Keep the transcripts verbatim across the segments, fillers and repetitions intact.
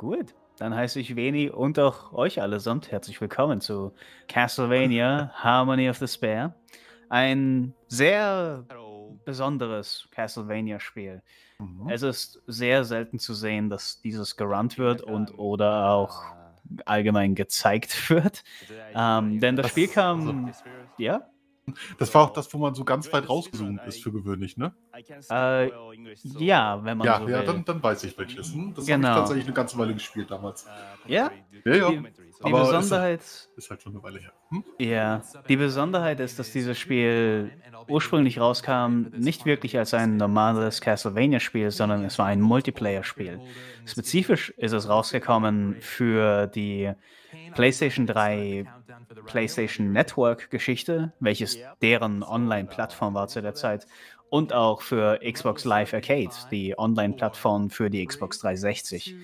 Gut, dann heiße ich Veni und auch euch allesamt herzlich willkommen zu Castlevania Harmony of Despair. Ein sehr Hallo. besonderes Castlevania-Spiel. Mhm. Es ist sehr selten zu sehen, dass dieses gerannt wird und Pinakam, oder auch ah, allgemein gezeigt wird. did I Ähm, denn das Das Spiel also, kam, ja, das war auch das, wo man so ganz weit rausgezoomt ist für gewöhnlich, ne? äh, ja, wenn man Ja, so ja, will. dann, dann weiß ich welches. Hm? Das habe ich Genau. tatsächlich eine ganze Weile gespielt damals. Ja, Ja, ja. die, die Aber ist, Besonderheit. ist halt schon eine Weile her. Hm? Ja, die Besonderheit ist, dass dieses Spiel ursprünglich rauskam, nicht wirklich als ein normales Castlevania-Spiel, sondern es war ein Multiplayer-Spiel. Spezifisch ist es rausgekommen für die PlayStation drei PlayStation Network-Geschichte, welches deren Online-Plattform war zu der Zeit, und auch für Xbox Live Arcade, die Online-Plattform für die Xbox dreihundertsechzig.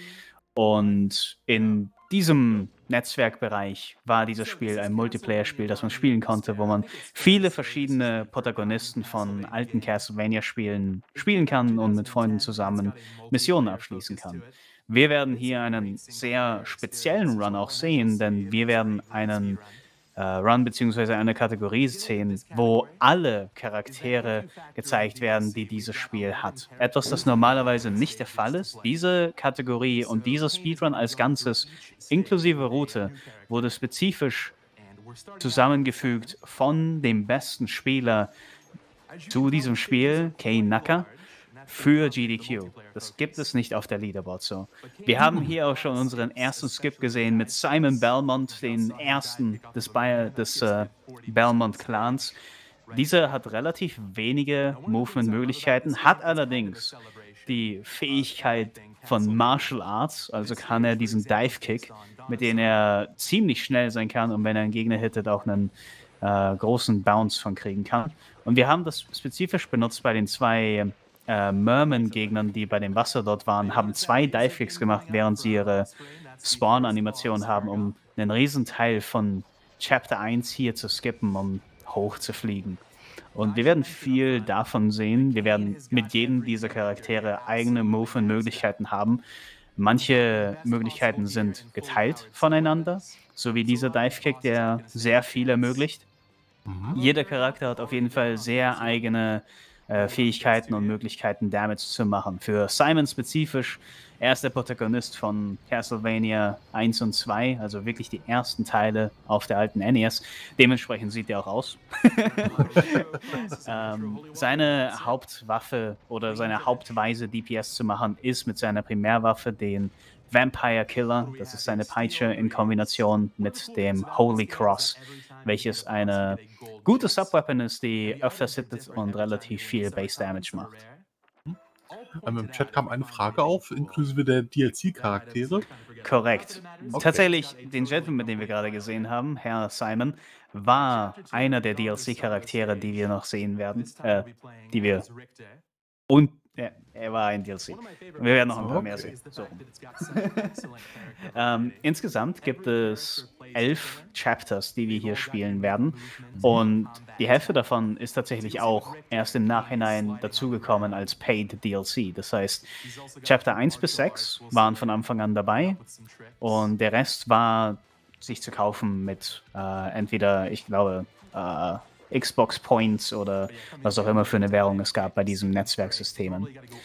Und in diesem Netzwerkbereich war dieses Spiel ein Multiplayer-Spiel, das man spielen konnte, wo man viele verschiedene Protagonisten von alten Castlevania-Spielen spielen kann und mit Freunden zusammen Missionen abschließen kann. Wir werden hier einen sehr speziellen Run auch sehen, denn wir werden einen äh, Run beziehungsweise eine Kategorie sehen, wo alle Charaktere gezeigt werden, die dieses Spiel hat. Etwas, das normalerweise nicht der Fall ist. Diese Kategorie und dieser Speedrun als Ganzes, inklusive Route, wurde spezifisch zusammengefügt von dem besten Spieler zu diesem Spiel, Kane Naka, für G D Q. Das gibt es nicht auf der Leaderboard so. Wir haben hier auch schon unseren ersten Skip gesehen mit Simon Belmont, den ersten des, Bayer, des äh, Belmont-Clans. Dieser hat relativ wenige Movement-Möglichkeiten, hat allerdings die Fähigkeit von Martial Arts, also kann er diesen Dive-Kick, mit dem er ziemlich schnell sein kann und wenn er einen Gegner hittet, auch einen äh, großen Bounce von kriegen kann. Und wir haben das spezifisch benutzt bei den zwei äh, Merman-Gegnern, die bei dem Wasser dort waren, haben zwei Dive-Kicks gemacht, während sie ihre Spawn-Animation haben, um einen riesen Teil von Chapter eins hier zu skippen, um hoch zu fliegen. Und wir werden viel davon sehen. Wir werden mit jedem dieser Charaktere eigene Movement-Möglichkeiten haben. Manche Möglichkeiten sind geteilt voneinander, so wie dieser Dive-Kick, der sehr viel ermöglicht. Mhm. Jeder Charakter hat auf jeden Fall sehr eigene äh, Fähigkeiten und Möglichkeiten, Damage zu machen. Für Simon spezifisch, er ist der Protagonist von Castlevania eins und zwei, also wirklich die ersten Teile auf der alten N E S. Dementsprechend sieht er auch aus. ähm, seine Hauptwaffe oder seine Hauptweise, D P S zu machen, ist mit seiner Primärwaffe, den Vampire Killer. Das ist seine Peitsche in Kombination mit dem Holy Cross, welches eine gute Subweapon ist, die öfters hittet und relativ viel Base Damage macht. Ähm, Im Chat kam eine Frage auf, inklusive der D L C-Charaktere. Korrekt. Okay. Tatsächlich, den Gentleman, den wir gerade gesehen haben, Herr Simon, war einer der D L C-Charaktere, die wir noch sehen werden. Äh, die wir. Und ja, er war ein D L C. Wir werden noch ein paar mehr Okay. sehen. So. ähm, insgesamt gibt es elf Chapters, die wir hier spielen werden. Und die Hälfte davon ist tatsächlich auch erst im Nachhinein dazugekommen als Paid D L C. Das heißt, Chapter eins bis sechs waren von Anfang an dabei. Und der Rest war sich zu kaufen mit äh, entweder, ich glaube, äh, Xbox Points oder was auch immer für eine Währung es gab bei diesen Netzwerksystemen.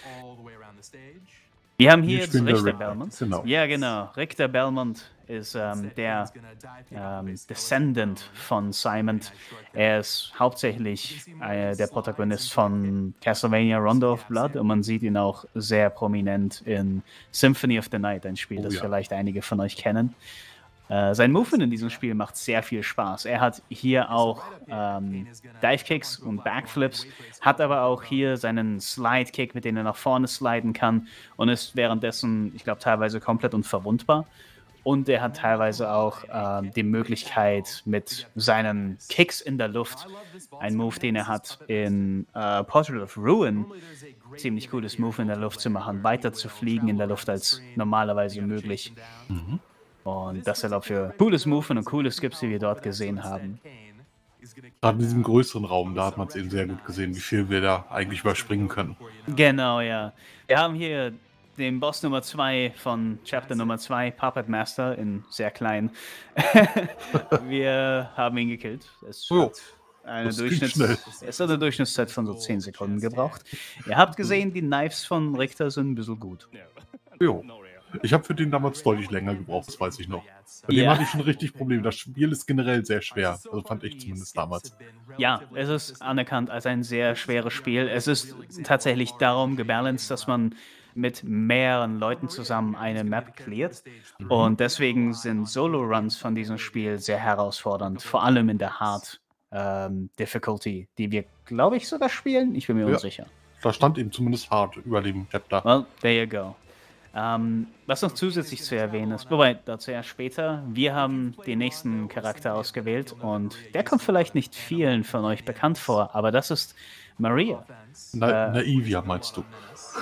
Wir haben hier Wir jetzt spielen der Richter Richter, Belmont. genau. Ja, genau. Richter Belmont ist ähm, der ähm, Descendant von Simon. Er ist hauptsächlich äh, der Protagonist von Castlevania Rondo of Blood und man sieht ihn auch sehr prominent in Symphony of the Night, ein Spiel, Oh das ja. vielleicht einige von euch kennen. Äh, sein Movement in diesem Spiel macht sehr viel Spaß. Er hat hier auch ähm, Dive-Kicks und Backflips, hat aber auch hier seinen Slide-Kick, mit dem er nach vorne sliden kann und ist währenddessen, ich glaube, teilweise komplett unverwundbar. Und er hat teilweise auch ähm, die Möglichkeit, mit seinen Kicks in der Luft, ein Move, den er hat in äh, Portrait of Ruin, ziemlich cooles Move in der Luft zu machen, weiter zu fliegen in der Luft als normalerweise möglich. Mhm. Und das erlaubt für cooles Movement und coole Skips, die wir dort gesehen haben. Gerade in diesem größeren Raum, da hat man es eben sehr gut gesehen, wie viel wir da eigentlich überspringen können. Genau, ja. Wir haben hier dem Boss Nummer zwei von Chapter Nummer zwei, Puppet Master, in sehr klein. Wir haben ihn gekillt. Es Oh, hat eine das ging schnell. Durchschnitts es hat eine Durchschnittszeit von so zehn Sekunden gebraucht. Ihr habt gesehen, die Knives von Richter sind ein bisschen gut. Jo. Ich habe für den damals deutlich länger gebraucht, das weiß ich noch. Bei dem Ja. hatte ich schon richtig Probleme. Das Spiel ist generell sehr schwer. Also fand ich zumindest damals. Ja, es ist anerkannt als ein sehr schweres Spiel. Es ist tatsächlich darum gebalanced, dass man mit mehreren Leuten zusammen eine Map cleart. Und deswegen sind Solo-Runs von diesem Spiel sehr herausfordernd, vor allem in der Hard ähm, Difficulty, die wir, glaube ich, sogar spielen. Ich bin mir Ja. unsicher. Da stand eben zumindest hart über dem Chapter. Well, there you go. Ähm, was noch zusätzlich zu erwähnen ist, wobei dazu erst später, wir haben den nächsten Charakter ausgewählt und der kommt vielleicht nicht vielen von euch bekannt vor, aber das ist Maria. Na, Äh, Naivia meinst du?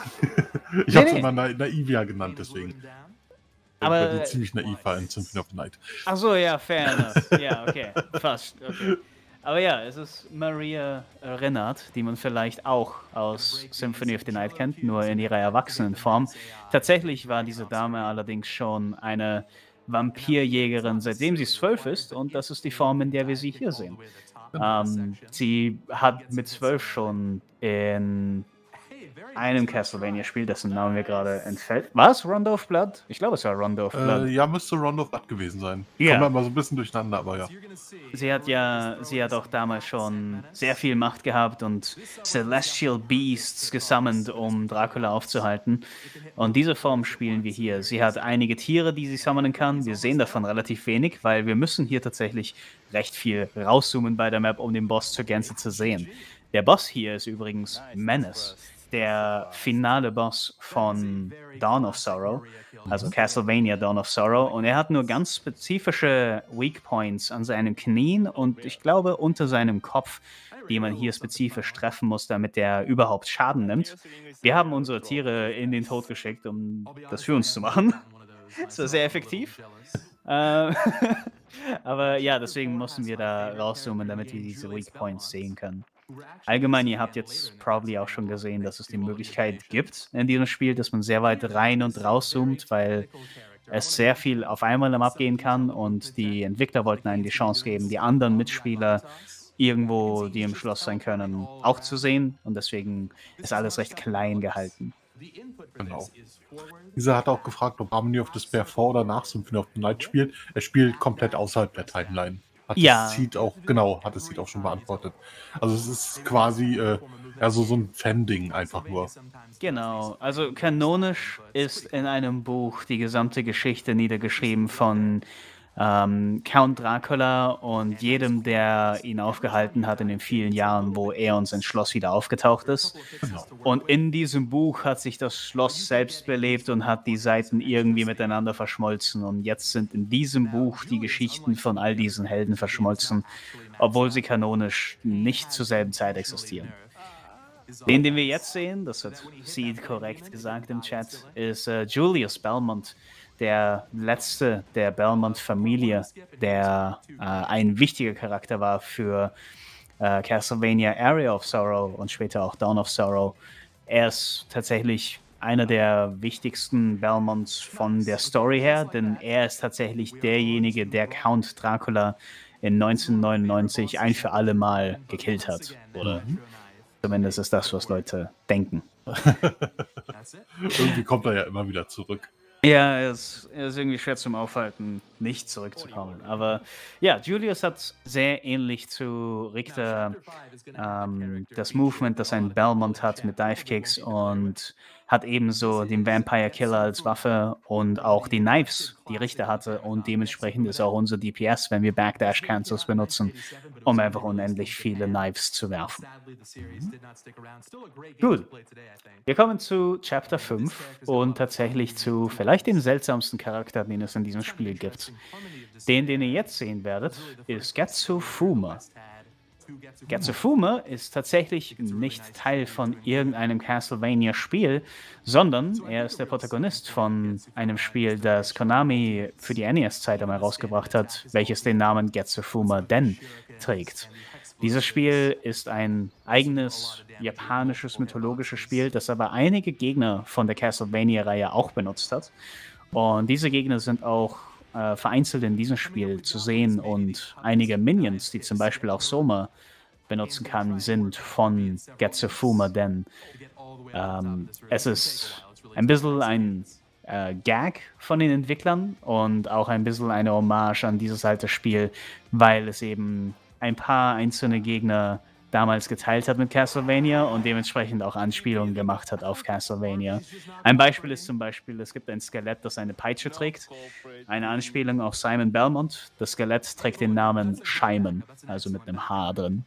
ich Nee, habe es nee. immer Na Naivia genannt, deswegen. Aber- Weil die ziemlich naiv war in Symphony of the Night. Ach so, ja, fair enough. Ja, okay, fast. Okay. Aber ja, es ist Maria Rennert, die man vielleicht auch aus Symphony of the Night kennt, nur in ihrer Erwachsenenform. Tatsächlich war diese Dame allerdings schon eine Vampirjägerin, seitdem sie zwölf ist, und das ist die Form, in der wir sie hier sehen. Ähm, sie hat mit zwölf schon in einem Castlevania-Spiel, dessen Name mir gerade entfällt. War es Rondo of Blood? Ich glaube, es war Rondo of Blood. Äh, ja, müsste Rondo of Blood gewesen sein. Ja. Kommen wir mal so ein bisschen durcheinander, aber ja. Sie hat ja, sie hat auch damals schon sehr viel Macht gehabt und Celestial Beasts gesammelt, um Dracula aufzuhalten. Und diese Form spielen wir hier. Sie hat einige Tiere, die sie summonen kann. Wir sehen davon relativ wenig, weil wir müssen hier tatsächlich recht viel rauszoomen bei der Map, um den Boss zur Gänze zu sehen. Der Boss hier ist übrigens Menace, der finale Boss von Dawn of Sorrow, also Castlevania Dawn of Sorrow, und er hat nur ganz spezifische Weak Points an seinen Knien und ich glaube unter seinem Kopf, die man hier spezifisch treffen muss, damit er überhaupt Schaden nimmt. Wir haben unsere Tiere in den Tod geschickt, um das für uns zu machen. Das war sehr effektiv. Äh, Aber ja, deswegen mussten wir da rauszoomen, damit wir diese Weak Points sehen können. Allgemein, ihr habt jetzt probably auch schon gesehen, dass es die Möglichkeit gibt in diesem Spiel, dass man sehr weit rein und rauszoomt, weil es sehr viel auf einmal am Abgehen kann und die Entwickler wollten einem die Chance geben, die anderen Mitspieler irgendwo, die im Schloss sein können, auch zu sehen und deswegen ist alles recht klein gehalten. Genau. Dieser hat auch gefragt, ob Harmony of Despair vor oder nach Symphony of the Night spielt. Er spielt komplett außerhalb der Timeline. Hat Ja. das Seed auch, genau, hat das Seed auch schon beantwortet. Also es ist quasi äh, ja, so, so ein Fan-Ding einfach nur. Genau, also kanonisch ist in einem Buch die gesamte Geschichte niedergeschrieben von ähm, Count Dracula und jedem, der ihn aufgehalten hat in den vielen Jahren, wo er und sein Schloss wieder aufgetaucht ist. Und in diesem Buch hat sich das Schloss selbst belebt und hat die Seiten irgendwie miteinander verschmolzen. Und jetzt sind in diesem Buch die Geschichten von all diesen Helden verschmolzen, obwohl sie kanonisch nicht zur selben Zeit existieren. Den, den wir jetzt sehen, das hat Seed korrekt gesagt im Chat, ist äh, Julius Belmont, der letzte der Belmont-Familie, der äh, ein wichtiger Charakter war für äh, Castlevania Area of Sorrow und später auch Dawn of Sorrow. Er ist tatsächlich einer der wichtigsten Belmonts von der Story her, denn er ist tatsächlich derjenige, der Count Dracula in neunzehnhundertneunundneunzig ein für alle Mal gekillt hat. Oder zumindest ist das, was Leute denken. Irgendwie kommt er ja immer wieder zurück. Ja, er ist, er ist irgendwie schwer zum Aufhalten, nicht zurückzukommen. Aber ja, Julius hat sehr ähnlich zu Richter ähm, das Movement, das ein Belmont hat mit Dive Kicks und hat ebenso den Vampire Killer als Waffe und auch die Knives, die Richter hatte. Und dementsprechend ist auch unser D P S, wenn wir Backdash Cancels benutzen, um einfach unendlich viele Knives zu werfen. Gut. Wir kommen zu Chapter fünf und tatsächlich zu vielleicht dem seltsamsten Charakter, den es in diesem Spiel gibt. Den, den ihr jetzt sehen werdet, ist Getsu Fuma. Getsu Fuma ist tatsächlich nicht Teil von irgendeinem Castlevania-Spiel, sondern er ist der Protagonist von einem Spiel, das Konami für die N E S-Zeit einmal rausgebracht hat, welches den Namen Getsu Fuma Den trägt. Dieses Spiel ist ein eigenes japanisches mythologisches Spiel, das aber einige Gegner von der Castlevania-Reihe auch benutzt hat. Und diese Gegner sind auch äh, vereinzelt in diesem Spiel zu sehen und einige Minions, die zum Beispiel auch Soma benutzen kann, sind von Getsufuma, denn ähm, es ist ein bisschen ein äh, Gag von den Entwicklern und auch ein bisschen eine Hommage an dieses alte Spiel, weil es eben ein paar einzelne Gegner damals geteilt hat mit Castlevania und dementsprechend auch Anspielungen gemacht hat auf Castlevania. Ein Beispiel ist zum Beispiel, es gibt ein Skelett, das eine Peitsche trägt. Eine Anspielung auf Simon Belmont. Das Skelett trägt den Namen Scheimen, also mit einem H drin.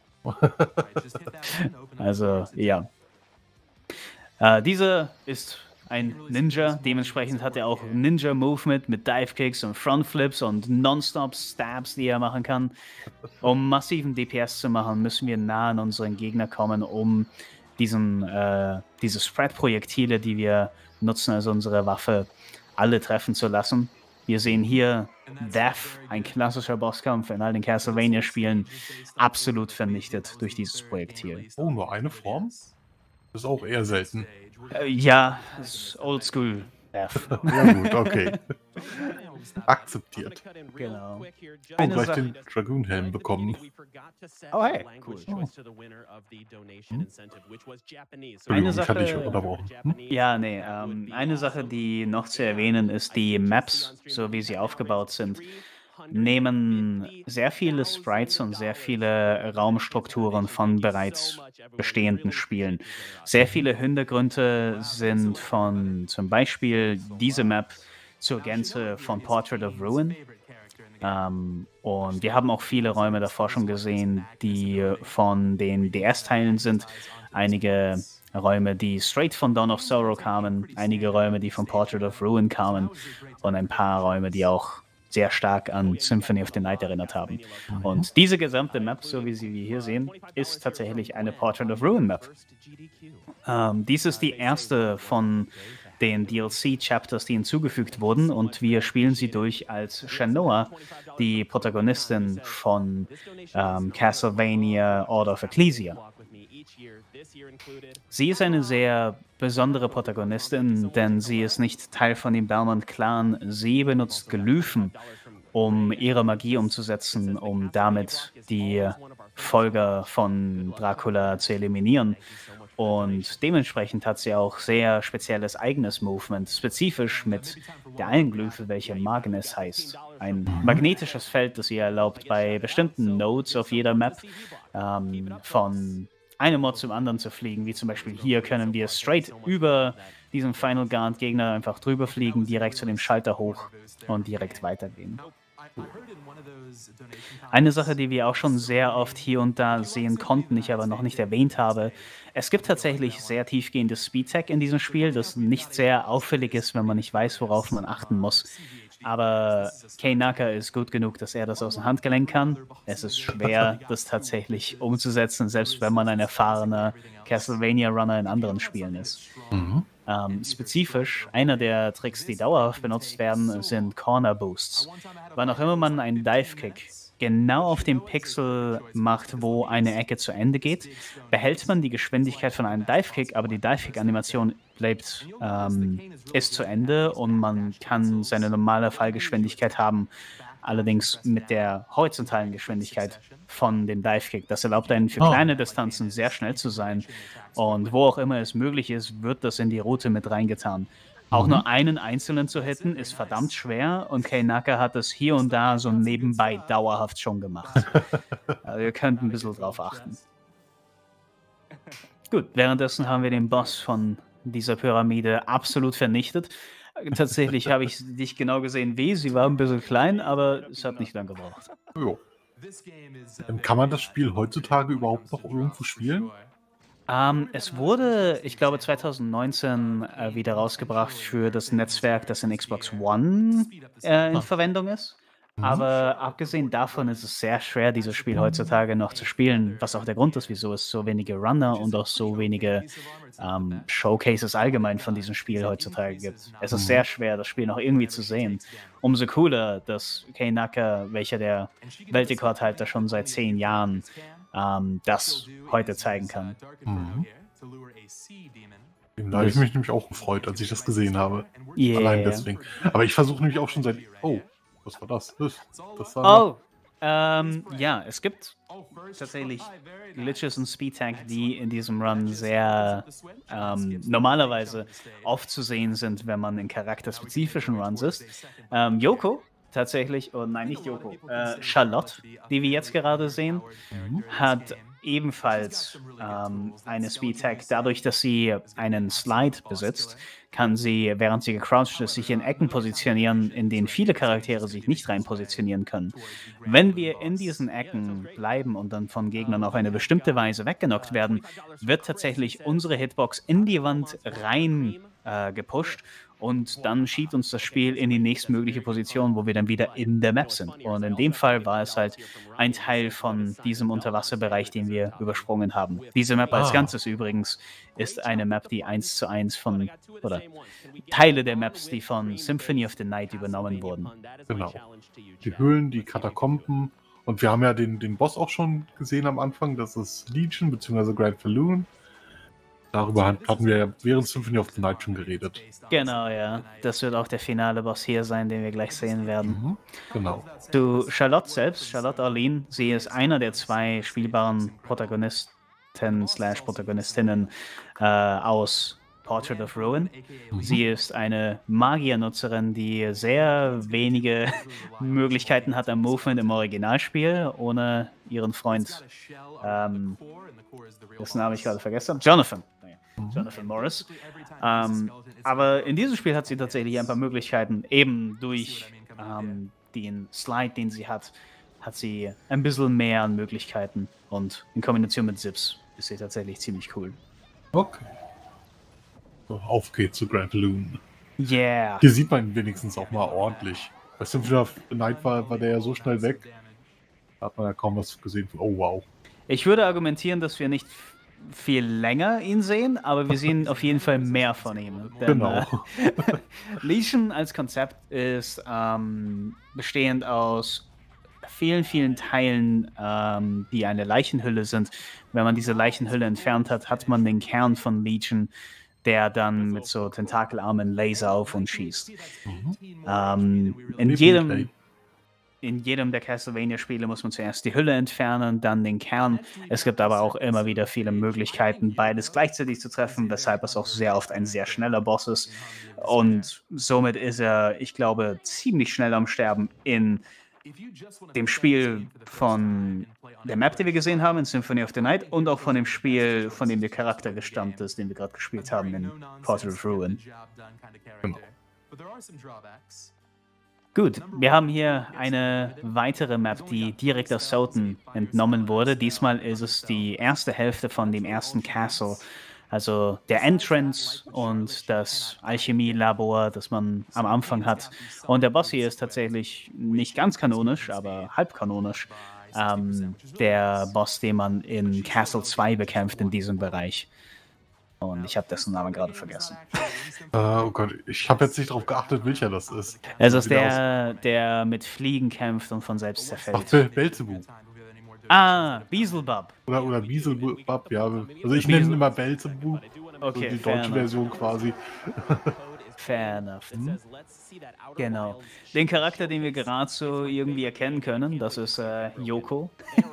Also, ja. Äh, diese ist ein Ninja, dementsprechend hat er auch Ninja-Movement mit Dive-Kicks und Frontflips und Non-Stop-Stabs, die er machen kann. Um massiven D P S zu machen, müssen wir nah an unseren Gegner kommen, um diesen, äh, diese Spread-Projektile, die wir nutzen als unsere Waffe, alle treffen zu lassen. Wir sehen hier Death, ein klassischer Bosskampf in all den Castlevania-Spielen, absolut vernichtet durch dieses Projektil. Oh, nur eine Form? Das ist auch eher selten. Äh, ja, ist oldschool. Ja gut, okay. Akzeptiert. Genau. Oh, Eine gleich Sache- den Dragoon-Helm bekommen. Oh, hey, cool. Oh. Eine Entschuldigung, ich hatte dich Sache- unterbrochen. Hm? Ja, nee, ähm, eine Sache, die noch zu erwähnen ist, die Maps, so wie sie aufgebaut sind, nehmen sehr viele Sprites und sehr viele Raumstrukturen von bereits bestehenden Spielen. Sehr viele Hintergründe sind von zum Beispiel diese Map zur Gänze von Portrait of Ruin. Ähm, und wir haben auch viele Räume davor schon gesehen, die von den D S-Teilen sind. Einige Räume, die straight von Dawn of Sorrow kamen, einige Räume, die von Portrait of Ruin kamen und ein paar Räume, die auch sehr stark an Symphony of the Night erinnert haben. Und diese gesamte Map, so wie sie wir hier sehen, ist tatsächlich eine Portrait of Ruin Map. Ähm, dies ist die erste von den D L C-Chapters, die hinzugefügt wurden, und wir spielen sie durch als Shanoa, die Protagonistin von ähm, Castlevania Order of Ecclesia. Sie ist eine sehr besondere Protagonistin, denn sie ist nicht Teil von dem Belmont-Clan. Sie benutzt Glyphen, um ihre Magie umzusetzen, um damit die Folger von Dracula zu eliminieren. Und dementsprechend hat sie auch sehr spezielles eigenes Movement, spezifisch mit der einen Glyphe, welche Magnes heißt. Ein magnetisches Feld, das ihr erlaubt, bei bestimmten Nodes auf jeder Map ähm, von einem Ort zum anderen zu fliegen, wie zum Beispiel hier können wir straight über diesen Final Guard Gegner einfach drüber fliegen, direkt zu dem Schalter hoch und direkt weitergehen. Eine Sache, die wir auch schon sehr oft hier und da sehen konnten, ich aber noch nicht erwähnt habe, es gibt tatsächlich sehr tiefgehendes Speedtech in diesem Spiel, das nicht sehr auffällig ist, wenn man nicht weiß, worauf man achten muss. Aber Kei Naka ist gut genug, dass er das aus dem Handgelenk kann. Es ist schwer, das tatsächlich umzusetzen, selbst wenn man ein erfahrener Castlevania-Runner in anderen Spielen ist. Mhm. Ähm, spezifisch, einer der Tricks, die dauerhaft benutzt werden, sind Corner Boosts. Wann auch immer man einen Dive-Kick genau auf dem Pixel macht, wo eine Ecke zu Ende geht, behält man die Geschwindigkeit von einem Dive-Kick, aber die Dive-Kick-Animation bleibt, ähm, ist zu Ende und man kann seine normale Fallgeschwindigkeit haben, allerdings mit der horizontalen Geschwindigkeit von dem Dive-Kick. Das erlaubt einen für Oh. kleine Distanzen sehr schnell zu sein und wo auch immer es möglich ist, wird das in die Route mit reingetan. Auch Mhm. nur einen einzelnen zu hitten, ist verdammt schwer und Kei Naka hat es hier und da so nebenbei dauerhaft schon gemacht. Also ihr könnt ein bisschen drauf achten. Gut, währenddessen haben wir den Boss von dieser Pyramide absolut vernichtet. Tatsächlich habe ich dich genau gesehen wie, sie war ein bisschen klein, aber es hat nicht lange gebraucht. Jo. Ähm, Kann man das Spiel heutzutage überhaupt noch irgendwo spielen? Ähm, es wurde, ich glaube, zwanzig neunzehn äh, wieder rausgebracht für das Netzwerk, das in Xbox One äh, in Ah. Verwendung ist. Mhm. Aber abgesehen davon ist es sehr schwer, dieses Spiel heutzutage noch zu spielen, was auch der Grund ist, wieso es so wenige Runner und auch so wenige ähm, Showcases allgemein von diesem Spiel heutzutage gibt. Es ist sehr schwer, das Spiel noch irgendwie zu sehen. Umso cooler, dass Kei Naka, welcher der Weltrekordhalter schon seit zehn Jahren ähm, das heute zeigen kann. Mhm. Da habe ich mich nämlich auch gefreut, als ich das gesehen habe. Allein Yeah. deswegen. Aber ich versuche nämlich auch schon seit. Oh, was war das? Das, das war noch. Oh, ähm, ja, es gibt tatsächlich Glitches und Speedtank, die in diesem Run sehr ähm, normalerweise oft zu sehen sind, wenn man in charakterspezifischen Runs ist. Ähm, Yoko tatsächlich, oh nein, nicht Yoko, äh, Charlotte, die wir jetzt gerade sehen, Mhm. hat ebenfalls ähm, eine Speedtag. Dadurch, dass sie einen Slide besitzt, kann sie, während sie gecrouched ist, sich in Ecken positionieren, in denen viele Charaktere sich nicht rein positionieren können. Wenn wir in diesen Ecken bleiben und dann von Gegnern auf eine bestimmte Weise weggenockt werden, wird tatsächlich unsere Hitbox in die Wand rein äh, gepusht und dann schiebt uns das Spiel in die nächstmögliche Position, wo wir dann wieder in der Map sind. Und in dem Fall war es halt ein Teil von diesem Unterwasserbereich, den wir übersprungen haben. Diese Map als Ah. Ganzes übrigens ist eine Map, die eins zu eins von, oder Teile der Maps, die von Symphony of the Night übernommen wurden. Genau. Die Höhlen, die Katakomben. Und wir haben ja den, den Boss auch schon gesehen am Anfang. Das ist Legion bzw. Grand Falloon. Darüber hatten wir ja während Symphony of the Night schon geredet. Genau, ja. Das wird auch der finale Boss hier sein, den wir gleich sehen werden. Mhm. Genau. Zu Charlotte selbst, Charlotte Arlene, sie ist einer der zwei spielbaren Protagonisten slash Protagonistinnen äh, aus Portrait of Ruin. Mhm. Sie ist eine Magiernutzerin, die sehr wenige Möglichkeiten hat am Movement im Originalspiel, ohne ihren Freund, ähm, dessen Namen ich gerade vergessen habe, Jonathan. Jonathan Morris. Ähm, aber in diesem Spiel hat sie tatsächlich ein paar Möglichkeiten, eben durch ähm, den Slide, den sie hat, hat sie ein bisschen mehr an Möglichkeiten und in Kombination mit Zips ist sie tatsächlich ziemlich cool. Okay. So, auf geht's zu Grand Falloon. Yeah. Hier sieht man ihn wenigstens auch mal ordentlich. Bei Symphony of the Night war, war der ja so schnell weg. Da hat man ja kaum was gesehen. Oh wow. Ich würde argumentieren, dass wir nicht viel länger ihn sehen, aber wir sehen auf jeden Fall mehr von ihm. Denn, Genau. Äh, Legion als Konzept ist ähm, bestehend aus vielen, vielen Teilen, ähm, die eine Leichenhülle sind. Wenn man diese Leichenhülle entfernt hat, hat man den Kern von Legion, der dann mit so Tentakelarmen Laser auf und schießt. Mhm. Ähm, in jedem... In jedem der Castlevania-Spiele muss man zuerst die Hülle entfernen, dann den Kern. Es gibt aber auch immer wieder viele Möglichkeiten, beides gleichzeitig zu treffen, weshalb es auch sehr oft ein sehr schneller Boss ist. Und somit ist er, ich glaube, ziemlich schnell am Sterben in dem Spiel von der Map, die wir gesehen haben, in Symphony of the Night, und auch von dem Spiel, von dem der Charakter gestammt ist, den wir gerade gespielt haben, in Portrait of Ruin. Genau. Gut, wir haben hier eine weitere Map, die direkt aus Soten entnommen wurde. Diesmal ist es die erste Hälfte von dem ersten Castle. Also der Entrance und das Alchemielabor, das man am Anfang hat. Und der Boss hier ist tatsächlich nicht ganz kanonisch, aber halb kanonisch. Ähm, der Boss, den man in Castle zwei bekämpft in diesem Bereich. Und ich habe dessen Namen gerade vergessen. Äh, oh Gott, ich habe jetzt nicht darauf geachtet, welcher das ist. Es ist der, der mit Fliegen kämpft und von selbst zerfällt. Ach, Be Belzebub. Ah, Beelzebub. Oder, oder Beelzebub, ja. Also ich nenne ihn immer Belzebub. Okay, so die fair deutsche enough. Version quasi. Fair enough. Genau. Den Charakter, den wir gerade so irgendwie erkennen können, das ist äh, Yoko.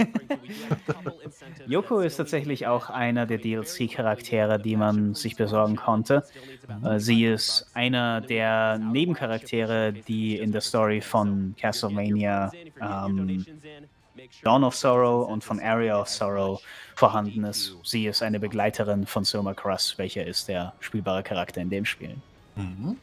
Yoko ist tatsächlich auch einer der D L C-Charaktere, die man sich besorgen konnte. Äh, sie ist einer der Nebencharaktere, die in der Story von Castlevania ähm, Dawn of Sorrow und von Area of Sorrow vorhanden ist. Sie ist eine Begleiterin von Soma Cross, welcher ist der spielbare Charakter in dem Spiel. Mhm.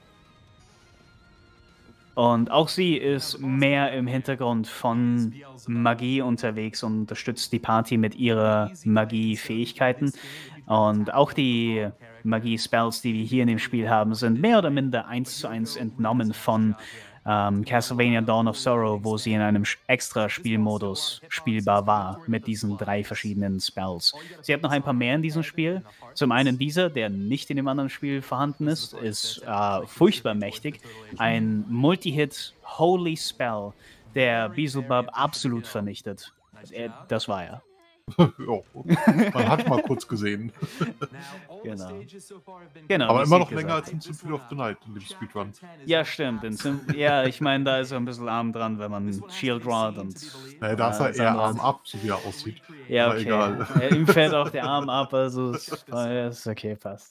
Und auch sie ist mehr im Hintergrund von Magie unterwegs und unterstützt die Party mit ihrer Magie-Fähigkeiten. Und auch die Magie-Spells, die wir hier in dem Spiel haben, sind mehr oder minder eins zu eins entnommen von ähm, Castlevania Dawn of Sorrow, wo sie in einem extra Spielmodus spielbar war mit diesen drei verschiedenen Spells. Sie hat noch ein paar mehr in diesem Spiel. Zum einen dieser, der nicht in dem anderen Spiel vorhanden ist, ist äh, furchtbar mächtig. Ein Multi-Hit Holy Spell, der Beelzebub absolut vernichtet. Das war er. Jo, man hat mal kurz gesehen. Genau. Genau, Aber wie immer Sie noch länger gesagt als in Symphony of the Night in dem Speedrun. Ja, stimmt. In Sym ja, ich meine, da ist er ein bisschen arm dran, wenn man Shield Rod und Naja, da ist äh, er das eher andere Arm hat. ab, so wie er aussieht. Ja, Aber okay. egal. Äh, ihm fällt auch der Arm ab, also ist, äh, ist okay, passt.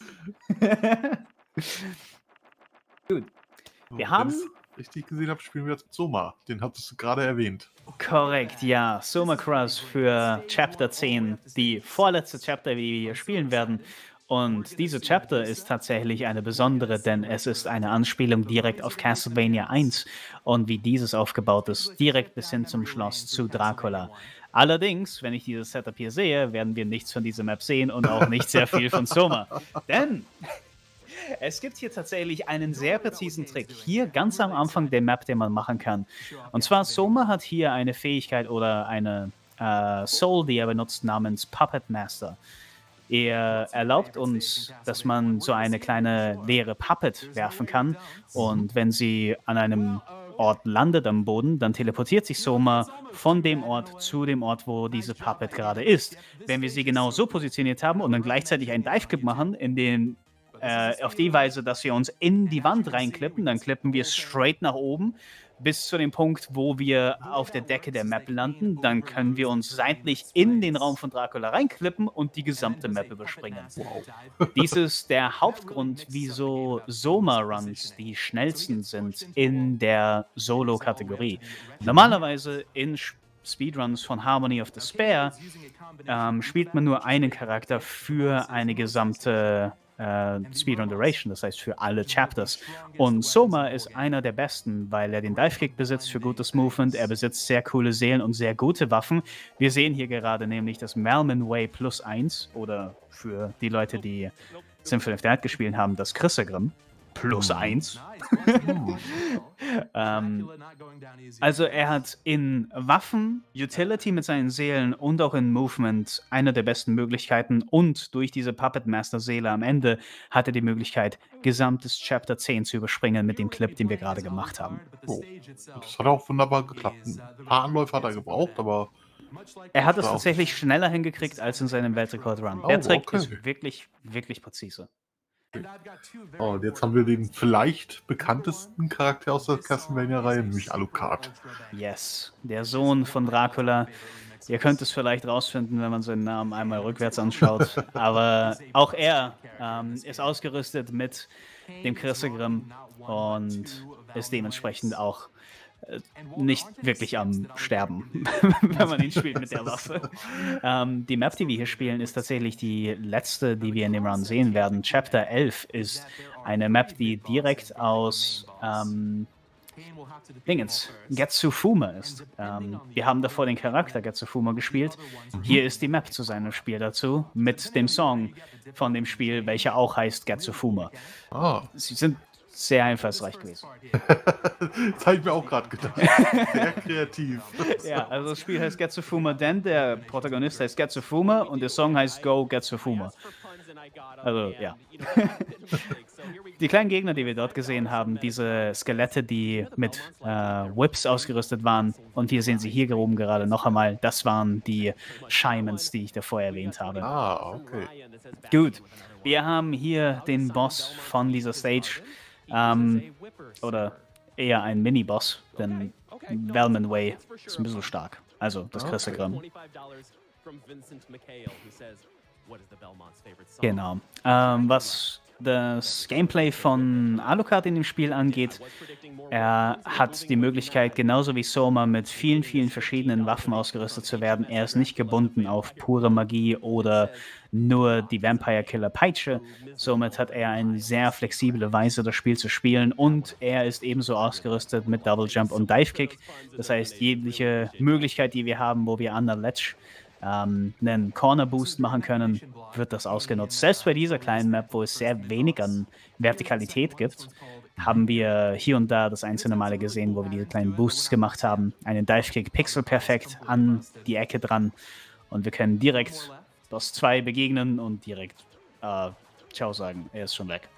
Gut. Wir Wenn ich haben richtig gesehen habe, spielen wir jetzt mit Soma. Den hattest du gerade erwähnt. korrekt, ja. Soma Cross für Chapter zehn, die vorletzte Chapter, die wir hier spielen werden. Und diese Chapter ist tatsächlich eine besondere, denn es ist eine Anspielung direkt auf Castlevania eins und wie dieses aufgebaut ist, direkt bis hin zum Schloss zu Dracula. Allerdings, wenn ich dieses Setup hier sehe, werden wir nichts von dieser Map sehen und auch nicht sehr viel von Soma. Denn es gibt hier tatsächlich einen sehr präzisen Trick, hier ganz am Anfang der Map, den man machen kann. Und zwar, Soma hat hier eine Fähigkeit oder eine äh, Soul, die er benutzt, namens Puppet Master. Er erlaubt uns, dass man so eine kleine leere Puppet werfen kann und wenn sie an einem Ort landet am Boden, dann teleportiert sich Soma von dem Ort zu dem Ort, wo diese Puppet gerade ist. Wenn wir sie genau so positioniert haben und dann gleichzeitig einen Dive-Clip machen, in den äh, auf die Weise, dass wir uns in die Wand reinklippen, dann klippen wir straight nach oben bis zu dem Punkt, wo wir auf der Decke der Map landen. Dann können wir uns seitlich in den Raum von Dracula reinklippen und die gesamte Map überspringen. Wow. Dies ist der Hauptgrund, wieso Soma-Runs die schnellsten sind in der Solo-Kategorie. Normalerweise in Speedruns von Harmony of Despair ähm, spielt man nur einen Charakter für eine gesamte äh, Speedrun Duration, das heißt für alle Chapters. Und Soma ist einer der besten, weil er den Dive-Kick besitzt für gutes Movement, er besitzt sehr coole Seelen und sehr gute Waffen. Wir sehen hier gerade nämlich das Malman Way plus eins oder für die Leute, die Symphony of the Night gespielt haben, das Chrysogrim plus eins. ähm, also er hat in Waffen, Utility mit seinen Seelen und auch in Movement eine der besten Möglichkeiten und durch diese Puppet Master Seele am Ende hat er die Möglichkeit, gesamtes Chapter zehn zu überspringen mit dem Clip, den wir gerade gemacht haben. Oh. Das hat auch wunderbar geklappt. Ein paar Anläufe hat er gebraucht, aber er hat es tatsächlich schneller hingekriegt als in seinem Weltrekord-Run. Oh, Der Trick okay. ist wirklich, wirklich präzise. Oh, und jetzt haben wir den vielleicht bekanntesten Charakter aus der Castlevania-Reihe, nämlich Alucard. Yes, der Sohn von Dracula. Ihr könnt es vielleicht rausfinden, wenn man seinen Namen einmal rückwärts anschaut. Aber auch er ähm, ist ausgerüstet mit dem Chrysogrim und ist dementsprechend auch äh, nicht wirklich am Sterben, wenn man ihn spielt mit der Waffe. Ähm, die Map, die wir hier spielen, ist tatsächlich die letzte, die wir in dem Run sehen werden. Chapter elf ist eine Map, die direkt aus ähm, Dingens, Getsufuma ist. Ähm, wir haben davor den Charakter Getsufuma gespielt. Hier ist die Map zu seinem Spiel dazu, mit dem Song von dem Spiel, welcher auch heißt Getsufuma. Ah. Sie sind sehr einfallsreich gewesen. Das habe ich mir auch gerade gedacht. Sehr kreativ. Ja, also das Spiel heißt Getsufuma, denn der Protagonist heißt Getsufuma und der Song heißt Go Getsufuma. Also, ja. Die kleinen Gegner, die wir dort gesehen haben, diese Skelette, die mit äh, Whips ausgerüstet waren, und wir sehen sie hier oben gerade noch einmal, das waren die Shamans, die ich davor erwähnt habe. Ah, okay. Gut, wir haben hier den Boss von dieser Stage, ähm, oder eher ein Mini-Boss, denn Velman Way ist ein bisschen stark. Also, das Chrysogrim. Genau. Ähm, was das Gameplay von Alucard in dem Spiel angeht, er hat die Möglichkeit, genauso wie Soma, mit vielen, vielen verschiedenen Waffen ausgerüstet zu werden. Er ist nicht gebunden auf pure Magie oder nur die Vampire Killer Peitsche. Somit hat er eine sehr flexible Weise, das Spiel zu spielen, und er ist ebenso ausgerüstet mit Double Jump und Dive Kick. Das heißt, jegliche Möglichkeit, die wir haben, wo wir an der Ledge ähm, einen Corner Boost machen können, wird das ausgenutzt. Selbst bei dieser kleinen Map, wo es sehr wenig an Vertikalität gibt, haben wir hier und da das einzelne Male gesehen, wo wir diese kleinen Boosts gemacht haben. Einen Dive Kick pixelperfekt an die Ecke dran und wir können direkt Boss zwei begegnen und direkt äh, Ciao sagen. Er ist schon weg.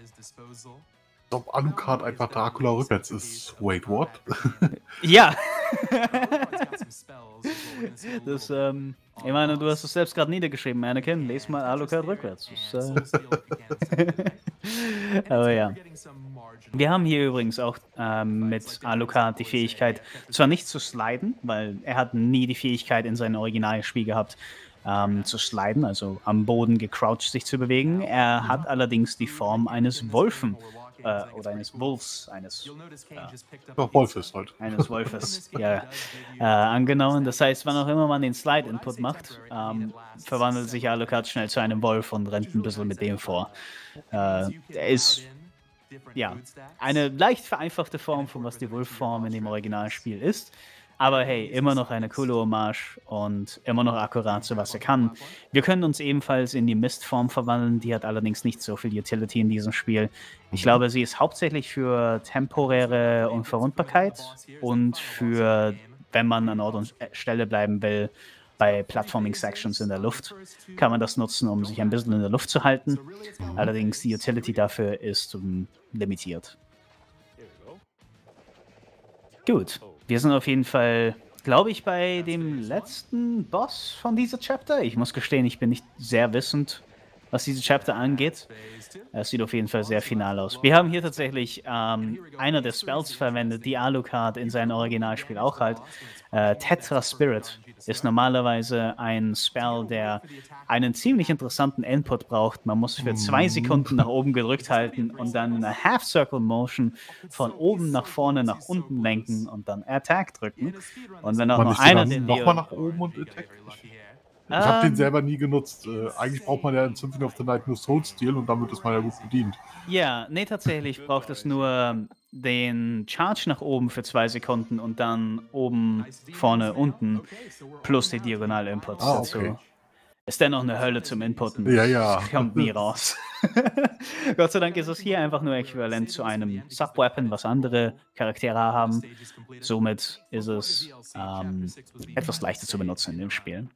Ob Alucard einfach Dracula rückwärts ist. Wait, what? Ja, Das, ähm, ich meine, du hast es selbst gerade niedergeschrieben, Anakin. Lies mal Alucard rückwärts. Das, äh Aber ja. Wir haben hier übrigens auch ähm, mit Alucard die Fähigkeit, zwar nicht zu sliden, weil er hat nie die Fähigkeit in seinem Originalspiel gehabt, ähm, zu sliden, also am Boden gecrouched sich zu bewegen. Er hat allerdings die Form eines Wolfen äh, oder eines Wolfs, eines äh, Doch, Wolf ist halt. eines Wolfes ja, äh, angenommen. Das heißt, wann auch immer man den Slide-Input macht, ähm, verwandelt sich Alucard schnell zu einem Wolf und rennt ein bisschen mit dem vor. Äh, er ist ja eine leicht vereinfachte Form von was die Wolf-Form in dem Originalspiel ist. Aber hey, immer noch eine coole Hommage und immer noch akkurat so, was er kann. Wir können uns ebenfalls in die Mist-Form verwandeln, die hat allerdings nicht so viel Utility in diesem Spiel. Ich glaube, sie ist hauptsächlich für temporäre Unverwundbarkeit und für, wenn man an Ort und Stelle bleiben will, bei Platforming-Sections in der Luft, kann man das nutzen, um sich ein bisschen in der Luft zu halten. Allerdings die Utility dafür ist um, limitiert. Gut. Wir sind auf jeden Fall, glaube ich, bei dem letzten Boss von dieser Chapter. Ich muss gestehen, ich bin nicht sehr wissend, was diese Chapter angeht. Es sieht auf jeden Fall sehr final aus. Wir haben hier tatsächlich ähm, einer der Spells verwendet, die Alucard in seinem Originalspiel auch halt. Äh, Tetra Spirit ist normalerweise ein Spell, der einen ziemlich interessanten Input braucht. Man muss für zwei Sekunden nach oben gedrückt halten und dann eine Half-Circle-Motion von oben nach vorne nach unten lenken und dann Attack drücken. Und wenn auch Man nur ist einer dann den nochmal nach oben und Attack. Ich habe den Ähm, selber nie genutzt. Äh, eigentlich braucht man ja in Symphony of the Night nur Soul Steel und damit ist man ja gut bedient. Ja, nee, tatsächlich braucht es nur den Charge nach oben für zwei Sekunden und dann oben, vorne, unten plus die diagonale Inputs Ah, dazu. okay. Ist dennoch eine Hölle zum Inputten. Ja, ja. Das kommt nie raus. Gott sei Dank ist es hier einfach nur äquivalent zu einem Subweapon, was andere Charaktere haben. Somit ist es ähm, etwas leichter zu benutzen in dem Spiel.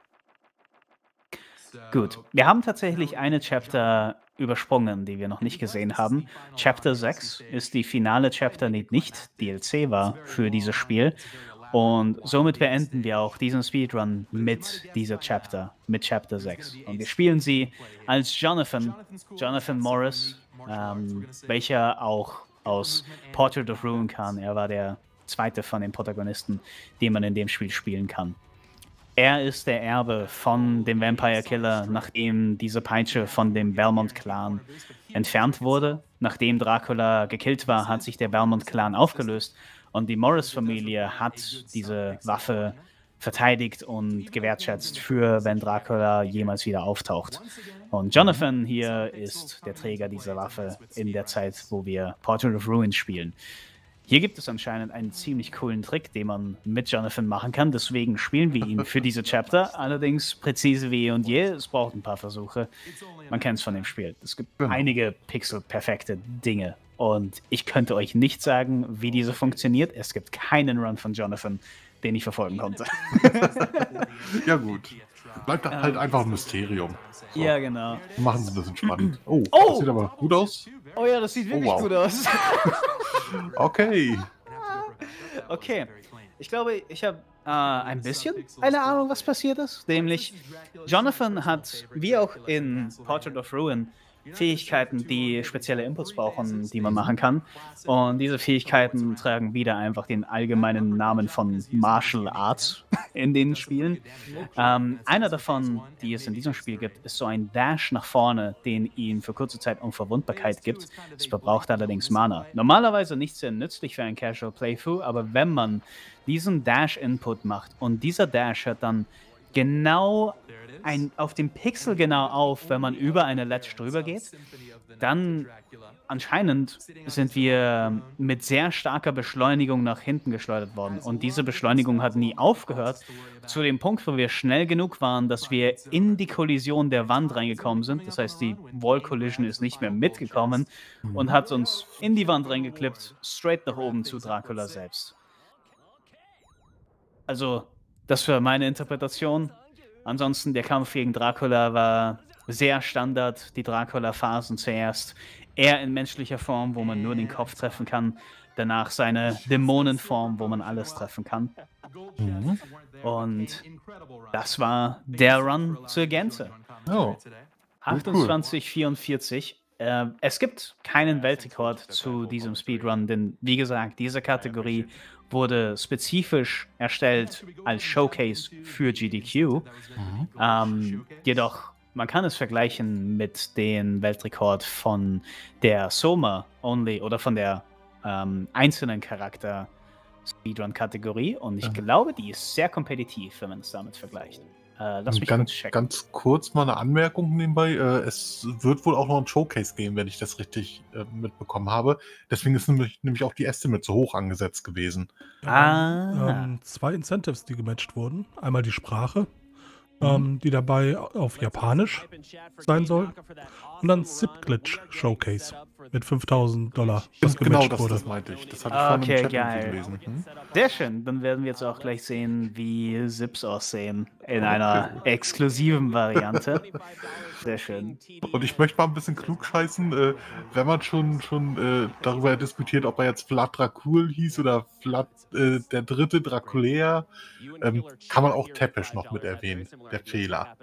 Gut, wir haben tatsächlich eine Chapter übersprungen, die wir noch nicht gesehen haben. Chapter sechs ist die finale Chapter, die nicht D L C war für dieses Spiel. Und somit beenden wir auch diesen Speedrun mit dieser Chapter, mit Chapter sechs. Und wir spielen sie als Jonathan, Jonathan Morris, ähm, welcher auch aus Portrait of Ruin kam. Er war der zweite von den Protagonisten, den man in dem Spiel spielen kann. Er ist der Erbe von dem Vampire Killer, nachdem diese Peitsche von dem Belmont-Clan entfernt wurde. Nachdem Dracula gekillt war, hat sich der Belmont-Clan aufgelöst und die Morris-Familie hat diese Waffe verteidigt und gewertschätzt für, wenn Dracula jemals wieder auftaucht. Und Jonathan hier ist der Träger dieser Waffe in der Zeit, wo wir Portrait of Ruin spielen. Hier gibt es anscheinend einen ziemlich coolen Trick, den man mit Jonathan machen kann. Deswegen spielen wir ihn für diese Chapter. Allerdings präzise wie eh und je. Es braucht ein paar Versuche. Man kennt es von dem Spiel. Es gibt Genau. einige pixelperfekte Dinge. Und ich könnte euch nicht sagen, wie diese funktioniert. Es gibt keinen Run von Jonathan, den ich verfolgen konnte. Ja gut. Bleibt halt einfach ein Mysterium. So. Ja, genau. Machen Sie ein bisschen spannend. Oh, Oh! das sieht aber gut aus. Oh ja, das sieht wirklich wow. gut aus. Okay. Okay, ich glaube, ich habe äh, ein bisschen eine Ahnung, was passiert ist. Nämlich, Jonathan hat, wie auch in Portrait of Ruin, Fähigkeiten, die spezielle Inputs brauchen, die man machen kann. Und diese Fähigkeiten tragen wieder einfach den allgemeinen Namen von Martial Arts in den Spielen. Ähm, einer davon, die es in diesem Spiel gibt, ist so ein Dash nach vorne, den ihm für kurze Zeit Unverwundbarkeit gibt. Es verbraucht allerdings Mana. Normalerweise nicht sehr nützlich für ein Casual Playthrough, aber wenn man diesen Dash-Input macht und dieser Dash hört dann genau ein, auf dem Pixel genau auf, wenn man über eine Ledge drüber geht, dann anscheinend sind wir mit sehr starker Beschleunigung nach hinten geschleudert worden. Und diese Beschleunigung hat nie aufgehört, zu dem Punkt, wo wir schnell genug waren, dass wir in die Kollision der Wand reingekommen sind. Das heißt, die Wall Collision ist nicht mehr mitgekommen und hat uns in die Wand reingeklippt, straight nach oben zu Dracula selbst. Also, das war meine Interpretation. Ansonsten, der Kampf gegen Dracula war sehr Standard, die Dracula-Phasen zuerst. Er in menschlicher Form, wo man nur den Kopf treffen kann. Danach seine Dämonenform, wo man alles treffen kann. Mhm. Und das war der Run zur Gänze. Oh, cool. achtundzwanzig vierundvierzig. Äh, es gibt keinen Weltrekord zu diesem Speedrun, denn wie gesagt, diese Kategorie wurde spezifisch erstellt als Showcase für G D Q. Mhm. Ähm, jedoch, man kann es vergleichen mit dem Weltrekord von der Soma Only oder von der ähm, einzelnen Charakter Speedrun-Kategorie und ich Ja. glaube, die ist sehr kompetitiv, wenn man es damit vergleicht. Äh, lass Und mich ganz, kurz checken. ganz kurz mal eine Anmerkung nebenbei. Äh, es wird wohl auch noch ein Showcase geben, wenn ich das richtig äh, mitbekommen habe. Deswegen ist nämlich, nämlich auch die Estimate so hoch angesetzt gewesen. Da waren, Ah. ähm, zwei Incentives, die gematcht wurden. Einmal die Sprache, Mhm. ähm, die dabei auf Japanisch sein soll. Und dann Zip Glitch Showcase mit fünftausend Dollar, was Genau, gematcht das, wurde. das meinte ich. Das hatte ich vorhin Okay, im Chat irgendwie geil. gelesen. Hm? Sehr schön, dann werden wir jetzt auch gleich sehen, wie Zips aussehen in einer exklusiven Variante. Sehr schön. Und ich möchte mal ein bisschen klug scheißen, äh, wenn man schon, schon äh, darüber diskutiert, ob er jetzt Vlad Dracul hieß oder Vlad äh, der dritte Draculea, ähm, kann man auch Tepesch noch mit erwähnen, der Fehler.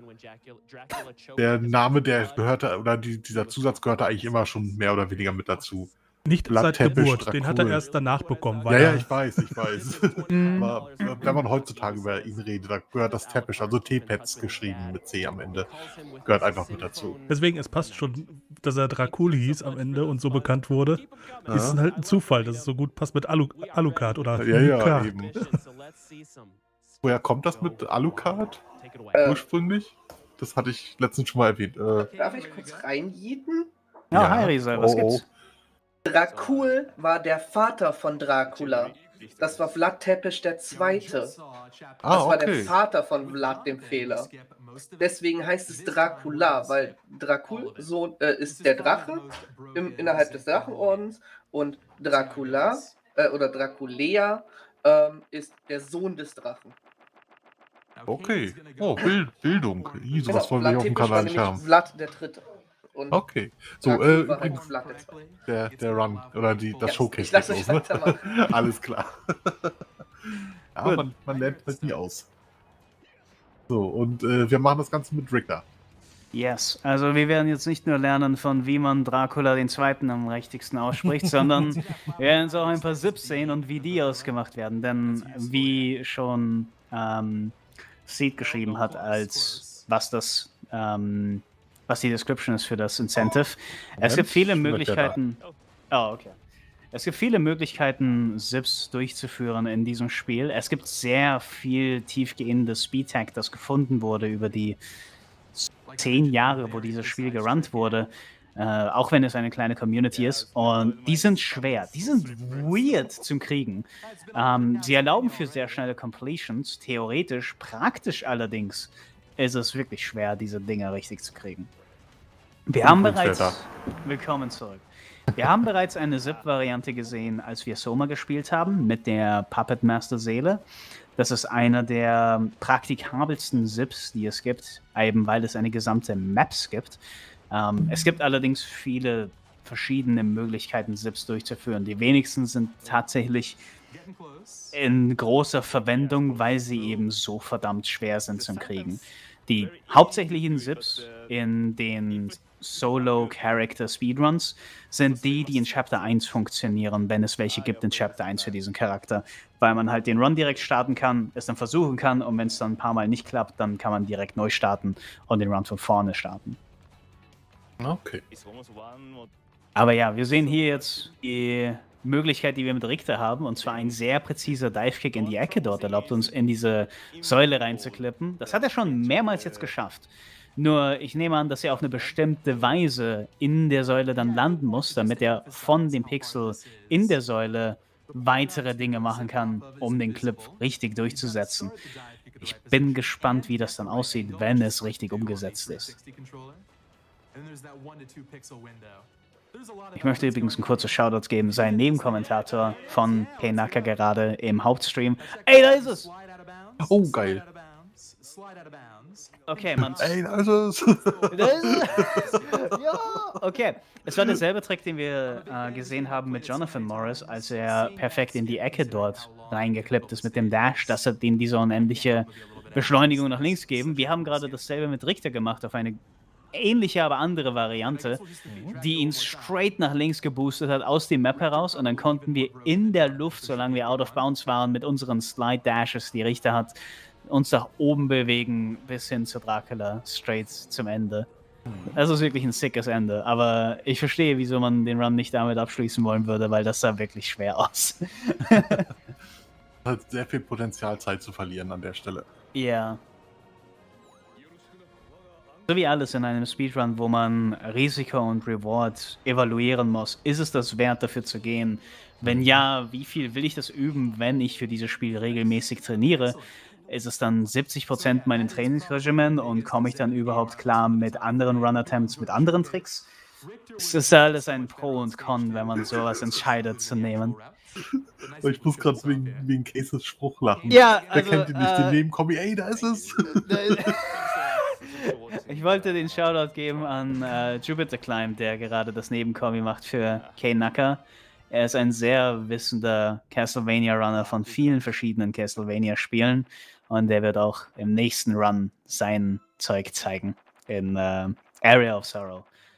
Der Name, der gehörte, oder die, dieser Zusatz gehörte eigentlich immer schon mehr oder weniger mit dazu. Nicht Vlad seit Tepes Geburt, den hat er Dracul. erst danach bekommen. Ja, Weil ja, er, ich weiß, ich weiß. Aber wenn man heutzutage über ihn redet, da gehört das Tepesch, also T-Pets geschrieben mit C am Ende, gehört einfach mit dazu. Deswegen, es passt schon, dass er Dracul hieß am Ende und so bekannt wurde. Ja. Es ist halt ein Zufall, dass es so gut passt mit Alu Alucard oder Ja, ja, Luca. eben. Woher kommt das mit Alucard Äh, ursprünglich? Das hatte ich letztens schon mal erwähnt. Äh, darf ich kurz reinjieten? Ja, Ja. hi Riesel, was Oh, gibt's? Dracul war der Vater von Dracula. Das war Vlad Tepes der Zweite. Das ah, war der okay. Vater von Vlad dem Fehler. Deswegen heißt es Dracula, weil Dracul so, äh, ist der Drache im, innerhalb des Drachenordens und Dracula äh, oder Draculea ähm, ist der Sohn des Drachen. Okay. Oh, Bild, Bildung. Ih, sowas Genau, wollen wir hier auf Vlad dem Tepes war Kanal nicht nämlich haben. Vlad der Dritte. Und Okay. So, Dracul äh, war halt übrigens, Vlad der Zweite. der, der Run, oder die, das Ja, Showcase ich lass geht euch los, ne? weitermachen. Alles klar. Ja, Gut. man, man lernt halt nie aus. So, und äh, wir machen das Ganze mit Richter. Yes, also wir werden jetzt nicht nur lernen, von wie man Dracula den Zweiten am richtigsten ausspricht, sondern wir werden jetzt auch ein paar Zips sehen und wie die ausgemacht werden. Denn wie schon ähm, Seed geschrieben hat, als was das, ähm, was die Description ist für das Incentive. Es Moment, gibt viele schon gleich Möglichkeiten. Oh, okay. Es gibt viele Möglichkeiten, Zips durchzuführen in diesem Spiel. Es gibt sehr viel tiefgehendes Speedtag, das gefunden wurde über die zehn Jahre, wo dieses Spiel gerannt wurde, äh, auch wenn es eine kleine Community ist. Und die sind schwer, die sind weird zum Kriegen. Ähm, sie erlauben für sehr schnelle Completions, theoretisch, praktisch allerdings ist es wirklich schwer, diese Dinger richtig zu kriegen. Wir haben bereits... Willkommen zurück. Wir haben bereits eine Zip-Variante gesehen, als wir Soma gespielt haben, mit der Puppet Master Seele. Das ist einer der praktikabelsten Zips, die es gibt, eben weil es eine gesamte Maps gibt. Ähm, es gibt allerdings viele verschiedene Möglichkeiten, Zips durchzuführen. Die wenigsten sind tatsächlich in großer Verwendung, weil sie eben so verdammt schwer sind zum Kriegen. Die hauptsächlichen Zips in den Solo-Character-Speedruns sind die, die in Chapter eins funktionieren, wenn es welche gibt in Chapter eins für diesen Charakter. Weil man halt den Run direkt starten kann, es dann versuchen kann und wenn es dann ein paar Mal nicht klappt, dann kann man direkt neu starten und den Run von vorne starten. Okay. Aber ja, wir sehen hier jetzt die Möglichkeit, die wir mit Richter haben, und zwar ein sehr präziser Dive-Kick in die Ecke dort, erlaubt uns in diese Säule reinzuklippen. Das hat er schon mehrmals jetzt geschafft. Nur, ich nehme an, dass er auf eine bestimmte Weise in der Säule dann landen muss, damit er von dem Pixel in der Säule weitere Dinge machen kann, um den Clip richtig durchzusetzen. Ich bin gespannt, wie das dann aussieht, wenn es richtig umgesetzt ist. Ich möchte übrigens ein kurzes Shoutout geben, sein Nebenkommentator von Penaka gerade im Hauptstream. Ey, da ist es! Oh, geil. Okay, man. Ey, da ist es! Ja, okay. Es war derselbe Trick, den wir äh, gesehen haben mit Jonathan Morris, als er perfekt in die Ecke dort reingeklippt ist mit dem Dash, dass er den diese unendliche Beschleunigung nach links geben. Wir haben gerade dasselbe mit Richter gemacht, auf eine ähnliche, aber andere Variante, die ihn straight nach links geboostet hat, aus dem Map heraus, und dann konnten wir in der Luft, solange wir out of bounds waren, mit unseren Slide Dashes, die Richter hat, uns nach oben bewegen, bis hin zu Dracula, straight zum Ende. Das ist wirklich ein sickes Ende, aber ich verstehe, wieso man den Run nicht damit abschließen wollen würde, weil das sah wirklich schwer aus. Hat sehr viel Potenzial, Zeit zu verlieren an der Stelle. Ja. Yeah. So wie alles in einem Speedrun, wo man Risiko und Reward evaluieren muss. Ist es das wert, dafür zu gehen? Wenn ja, wie viel will ich das üben, wenn ich für dieses Spiel regelmäßig trainiere? Ist es dann siebzig Prozent mein Trainingsregimen und komme ich dann überhaupt klar mit anderen Run-Attempts, mit anderen Tricks? Es ist alles ein Pro und Con, wenn man sowas entscheidet zu nehmen. Ich muss gerade wegen, wegen Cases Spruch lachen. Ja, Wer also, kennt ihn nicht? Den äh, Nebenkombi, ey, da ist es! Ich wollte den Shoutout geben an äh, Jupiter Climb, der gerade das Nebenkombi macht für K-Naka. Er ist ein sehr wissender Castlevania-Runner von vielen verschiedenen Castlevania-Spielen und der wird auch im nächsten Run sein Zeug zeigen in äh, Area of Sorrow.